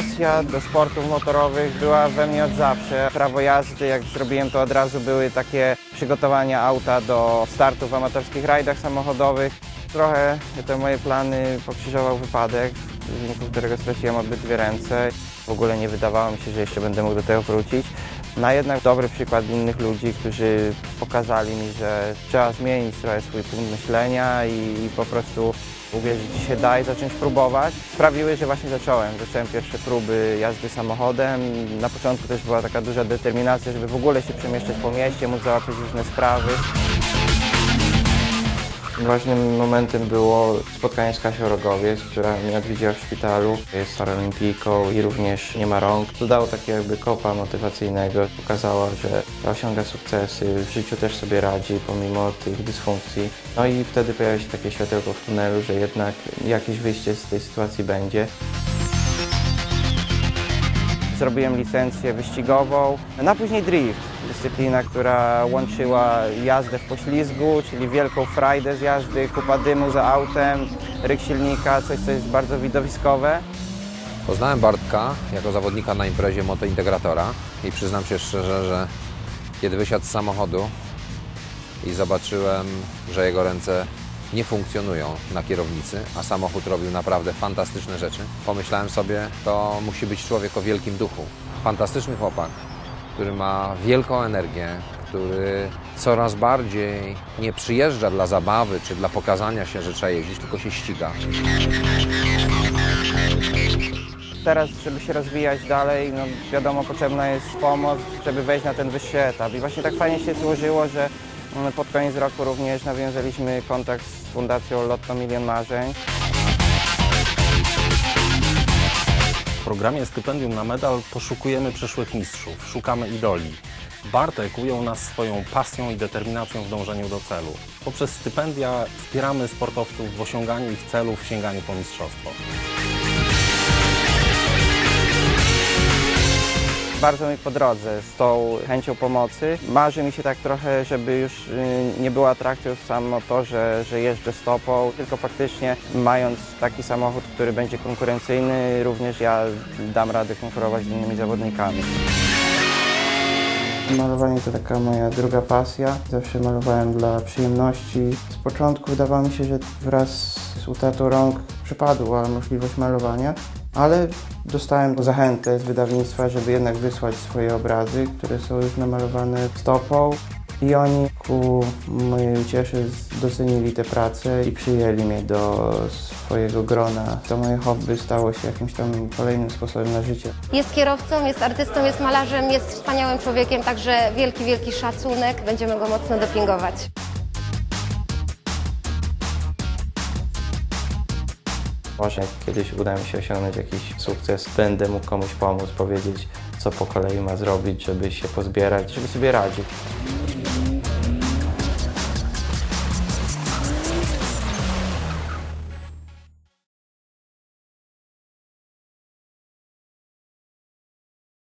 pasja do sportów motorowych była we mnie od zawsze. Prawo jazdy, jak zrobiłem, to od razu były takie przygotowania auta do startu w amatorskich rajdach samochodowych. Trochę te moje plany pokrzyżował wypadek, w wyniku którego straciłem obydwie ręce. W ogóle nie wydawało mi się, że jeszcze będę mógł do tego wrócić. No jednak dobry przykład innych ludzi, którzy pokazali mi, że trzeba zmienić trochę swój punkt myślenia i po prostu uwierzyć, że się da i zacząć próbować. Sprawiły, że właśnie zacząłem pierwsze próby jazdy samochodem. Na początku też była taka duża determinacja, żeby w ogóle się przemieszczać po mieście, móc załatwić różne sprawy. Ważnym momentem było spotkanie z Kasią Rogowiec, która mnie odwiedziła w szpitalu. Jest paralimpijką i również nie ma rąk. Dodało takiego jakby kopa motywacyjnego. Pokazała, że osiąga sukcesy, w życiu też sobie radzi pomimo tych dysfunkcji. No i wtedy pojawia się takie światełko w tunelu, że jednak jakieś wyjście z tej sytuacji będzie. Zrobiłem licencję wyścigową, a później drift. Dyscyplina, która łączyła jazdę w poślizgu, czyli wielką frajdę z jazdy, kupa dymu za autem, ryk silnika, coś co jest bardzo widowiskowe. Poznałem Bartka jako zawodnika na imprezie motointegratora i przyznam się szczerze, że kiedy wysiadł z samochodu i zobaczyłem, że jego ręce nie funkcjonują na kierownicy, a samochód robił naprawdę fantastyczne rzeczy, pomyślałem sobie, to musi być człowiek o wielkim duchu. Fantastyczny chłopak, który ma wielką energię, który coraz bardziej nie przyjeżdża dla zabawy czy dla pokazania się, że trzeba jeździć, tylko się ściga. Teraz, żeby się rozwijać dalej, no wiadomo, potrzebna jest pomoc, żeby wejść na ten wyższy etap. I właśnie tak fajnie się złożyło, że pod koniec roku również nawiązaliśmy kontakt z Fundacją Lotto Milion Marzeń. W programie Stypendium na Medal poszukujemy przyszłych mistrzów, szukamy idoli. Bartek ujął nas swoją pasją i determinacją w dążeniu do celu. Poprzez stypendia wspieramy sportowców w osiąganiu ich celów, w sięganiu po mistrzostwo. Bardzo mi po drodze z tą chęcią pomocy. Marzy mi się tak trochę, żeby już nie było atrakcją samo to, że jeżdżę stopą, tylko faktycznie mając taki samochód, który będzie konkurencyjny, również ja dam radę konkurować z innymi zawodnikami. Malowanie to taka moja druga pasja. Zawsze malowałem dla przyjemności. Z początku wydawało mi się, że wraz z utratą rąk przypadła możliwość malowania, ale dostałem zachętę z wydawnictwa, żeby jednak wysłać swoje obrazy, które są już namalowane stopą. I oni ku mojej uciesze docenili tę pracę i przyjęli mnie do swojego grona. To moje hobby stało się jakimś tam kolejnym sposobem na życie. Jest kierowcą, jest artystą, jest malarzem, jest wspaniałym człowiekiem, także wielki, wielki szacunek. Będziemy go mocno dopingować. Może jak kiedyś uda mi się osiągnąć jakiś sukces, będę mógł komuś pomóc, powiedzieć, co po kolei ma zrobić, żeby się pozbierać, żeby sobie radzić.